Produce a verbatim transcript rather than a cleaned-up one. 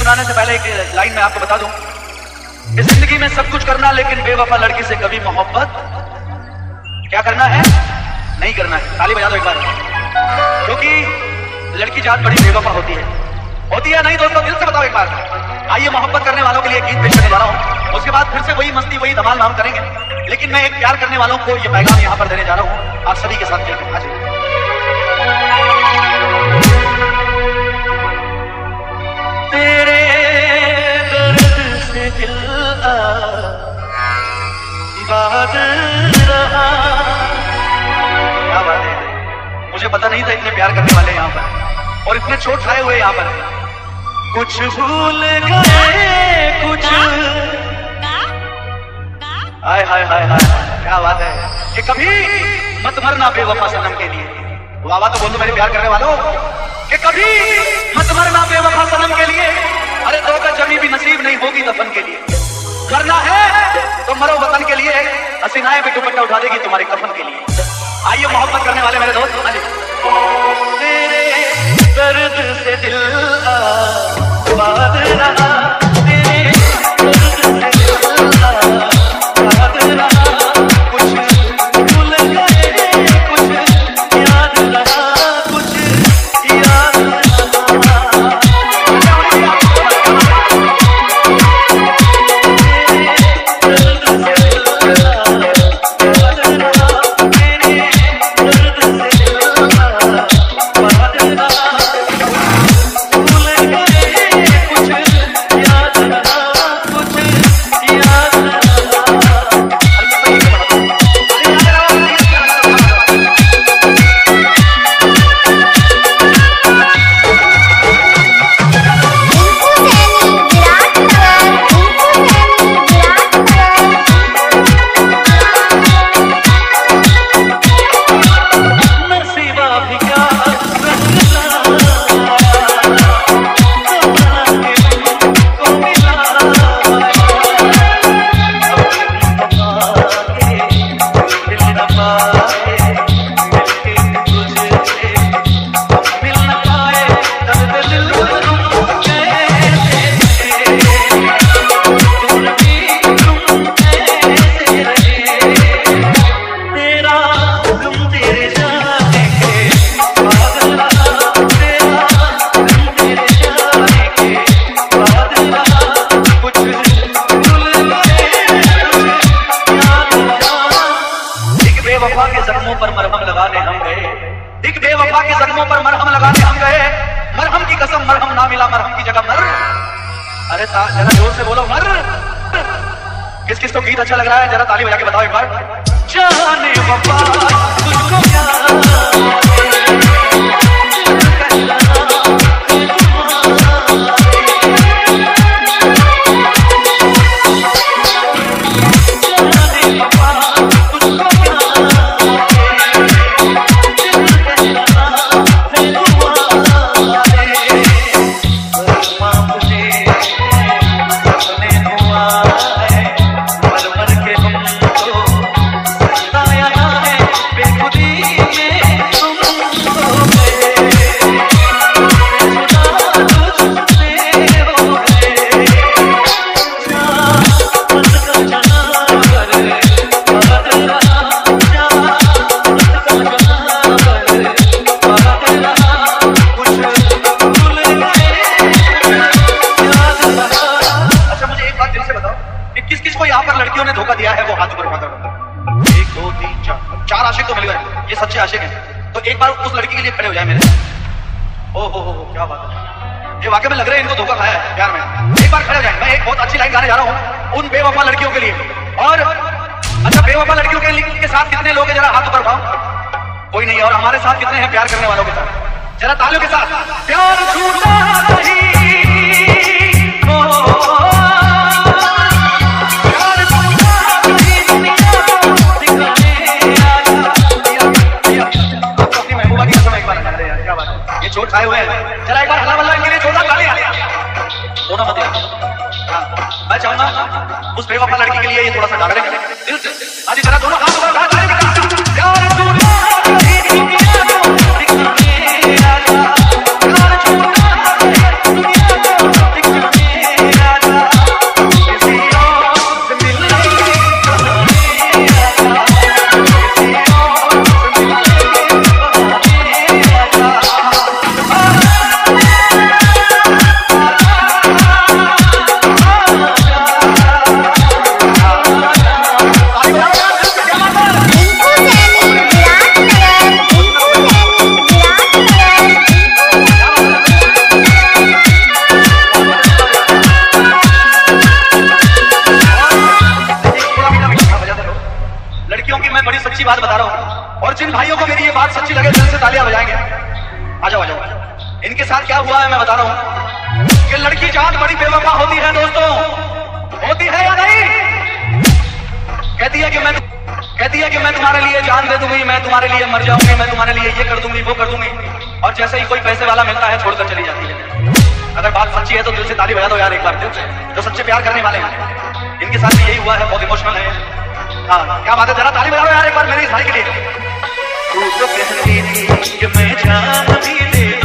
सुनाने से पहले एक लाइन मैं आपको बता दूं, इस जिंदगी में सब कुछ करना, लेकिन बेवफा लड़की से कभी मोहब्बत क्या करना है, नहीं करना है। ताली बजा दो एक बार, क्योंकि लड़की जात बड़ी बेवफा होती है। होती है नहीं दोस्तों, दिल से बताओ एक बार। आइए मोहब्बत करने वालों के लिए गीत पेश करने वाला हूँ, उसके बाद फिर से वही मस्ती वही धमाल हम करेंगे। लेकिन मैं एक प्यार करने वालों को ये पैगाम यहाँ पर देने जा रहा हूँ, आप सभी के साथ मिलकर। हाँ जी। तेरे दर्द से दिल आबाद रहा। क्या बात है, मुझे पता नहीं था इतने प्यार करने वाले यहाँ पर और इतने चोट खाए हुए यहाँ पर। कुछ भूल गए कुछ, हाय हाय हाय हाय, क्या बात है। कि कभी मत मरना बेवफा सनम के लिए। वाह वाह तो बोल दो मेरे प्यार करने वालों, कि कभी मत मरना बेवफा सनम के लिए। अरे दो का जमी भी नसीब नहीं होगी दफन के लिए। मरना है तो मरो वतन के लिए, हसीनाएं भी दुपट्टा उठा देगी तुम्हारे कफन के लिए। आइए मोहब्बत करने वाले मेरे दोस्त, तेरे दर्द से दिल आबाद रहा, तेरे दर्द से दिल आबाद रहा। कुछ भूल गए कुछ याद रहा, कुछ याद रहा। बेवफा के जख्मों पर मरहम लगाने हम गए, एक बेवफा के जख्मों पर मरहम लगाने हम गए। मरहम की कसम मरहम ना मिला, मरहम की जगह मर। अरे जरा जोर से बोलो मर। किस किस को गीत अच्छा लग रहा है जरा ताली बजा के बताओ एक बार। जाने वफा तुझको क्या लड़कियों ने धोखा दिया है वो हाथ ऊपर उठा कर। एक दो तीन चार चार आशिक तो मिल गए, ये सच्चे आशिक हैं। तो एक बार उस लड़की के लिए खड़े हो जाए मेरे। ओ हो हो क्या बात है, ये वाकई में लग रहा है इनको धोखा खाया है प्यार में। एक बार खड़े हो जाए, मैं एक बहुत अच्छी लाइन गाने जा रहा हूँ उन बेवफा लड़कियों के लिए। और अच्छा बेवफा लड़कियों के, के साथ कितने लोग हैं जरा हाथ ऊपर उठाओ। कोई नहीं। और हमारे साथ कितने हैं प्यार करने वालों के साथ, जरा तालियों के साथ। प्यार झूठा नहीं चोट खाए हुए हैं, चला एक बार हल्ला बल्ला इनके लिए छोटा गाली दोनों मत। मैं चाहूंगा उस बेवफा लड़की के लिए ये थोड़ा सा गा रहे हैं दिल से। आज जरा दोनों हाथ ऊपर उठा प्यार जिन भाइयों को मेरी ये बात सच्ची लगे दिल से तालियां बजाएंगे। आ जाओ आ जाओ। इनके साथ क्या हुआ है मैं बता रहा हूँ कि लड़की जात बड़ी बेवफा होती है दोस्तों, होती है या नहीं? कहती है कि मैं कहती है कि मैं तुम्हारे लिए जान दे दूंगी, मैं तुम्हारे लिए मर जाऊंगी, मैं तुम्हारे लिए ये कर दूंगी वो कर दूंगी, और जैसे ही कोई पैसे वाला मिलता है छोड़कर चली जाती है। अगर बात सच्ची है तो दिल से ताली बजा दो यार एक बार, दिल से, जो सच्चे प्यार करने वाले हैं। इनके साथ भी यही हुआ है, बहुत इमोशनल है। हाँ क्या बात है, जरा ताली बजा दो यार एक बार मेरे इस भाई के लिए। तू तो कहती थी कि मैं जान भी दे